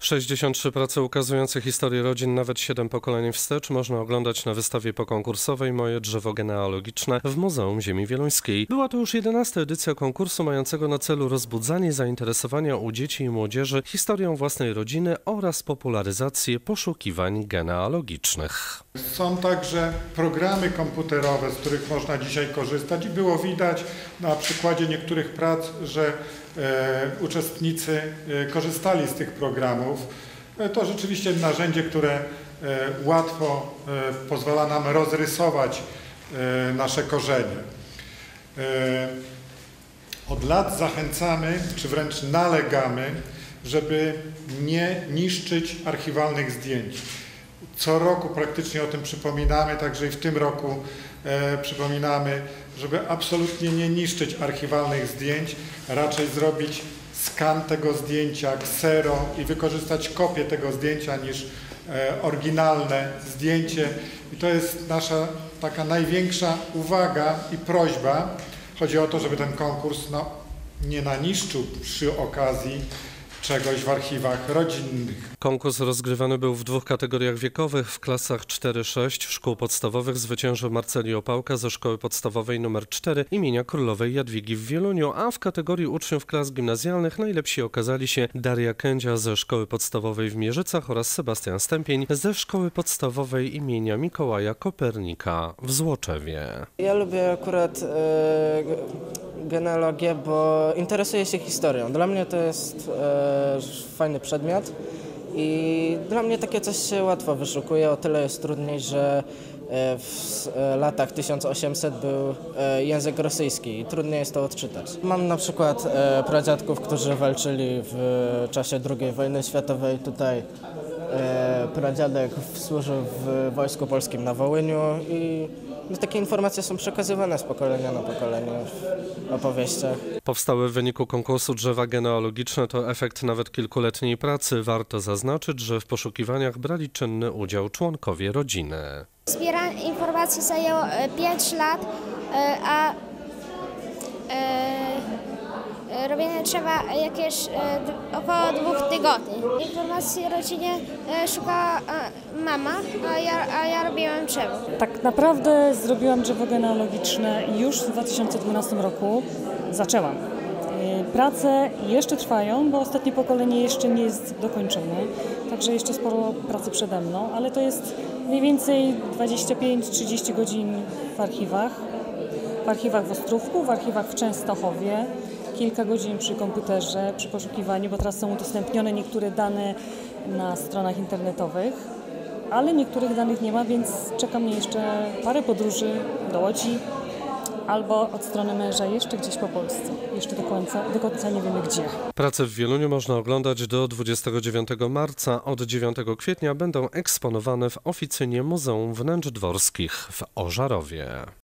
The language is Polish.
63 prace ukazujące historię rodzin nawet 7 pokoleń wstecz można oglądać na wystawie pokonkursowej Moje drzewo genealogiczne w Muzeum Ziemi Wieluńskiej. Była to już 11. edycja konkursu mającego na celu rozbudzanie zainteresowania u dzieci i młodzieży historią własnej rodziny oraz popularyzację poszukiwań genealogicznych. Są także programy komputerowe, z których można dzisiaj korzystać i było widać na przykładzie niektórych prac, że uczestnicy korzystali z tych programów. To rzeczywiście narzędzie, które łatwo pozwala nam rozrysować nasze korzenie. Od lat zachęcamy, czy wręcz nalegamy, żeby nie niszczyć archiwalnych zdjęć. Co roku praktycznie o tym przypominamy, także i w tym roku przypominamy, żeby absolutnie nie niszczyć archiwalnych zdjęć, raczej zrobić skan tego zdjęcia, ksero i wykorzystać kopię tego zdjęcia niż oryginalne zdjęcie. I to jest nasza taka największa uwaga i prośba. Chodzi o to, żeby ten konkurs nie naniszczył przy okazji czegoś w archiwach rodzinnych. Konkurs rozgrywany był w 2 kategoriach wiekowych. W klasach 4-6 szkół podstawowych zwyciężył Marceli Opałka ze szkoły podstawowej nr 4 imienia Królowej Jadwigi w Wieluniu, a w kategorii uczniów klas gimnazjalnych najlepsi okazali się Daria Kędzia ze szkoły podstawowej w Mierzycach oraz Sebastian Stępień ze szkoły podstawowej imienia Mikołaja Kopernika w Złoczewie. Ja lubię akurat genealogię, bo interesuję się historią. Dla mnie to jest fajny przedmiot i dla mnie takie coś się łatwo wyszukuje. O tyle jest trudniej, że w latach 1800 był język rosyjski i trudniej jest to odczytać. Mam na przykład pradziadków, którzy walczyli w czasie II wojny światowej. Tutaj pradziadek służył w Wojsku Polskim na Wołyniu i takie informacje są przekazywane z pokolenia na pokolenie w opowieściach. Powstałe w wyniku konkursu drzewa genealogiczne to efekt nawet kilkuletniej pracy. Warto zaznaczyć, że w poszukiwaniach brali czynny udział członkowie rodziny. Zbieranie informacji zajęło 5 lat, a robienie trzeba jakieś około 2 tygodni. Informacji o rodzinie szukała mama, a ja robiłam drzewo. Tak naprawdę zrobiłam drzewo genealogiczne już w 2012 roku. Zaczęłam. Prace jeszcze trwają, bo ostatnie pokolenie jeszcze nie jest dokończone, także jeszcze sporo pracy przede mną, ale to jest mniej więcej 25-30 godzin w archiwach w Ostrówku, w archiwach w Częstochowie, kilka godzin przy komputerze, przy poszukiwaniu, bo teraz są udostępnione niektóre dane na stronach internetowych, ale niektórych danych nie ma, więc czeka mnie jeszcze parę podróży do Łodzi albo od strony męża jeszcze gdzieś po Polsce. Jeszcze do końca nie wiemy gdzie. Prace w Wieluniu można oglądać do 29 marca. Od 9 kwietnia będą eksponowane w oficynie Muzeum Wnętrz Dworskich w Ożarowie.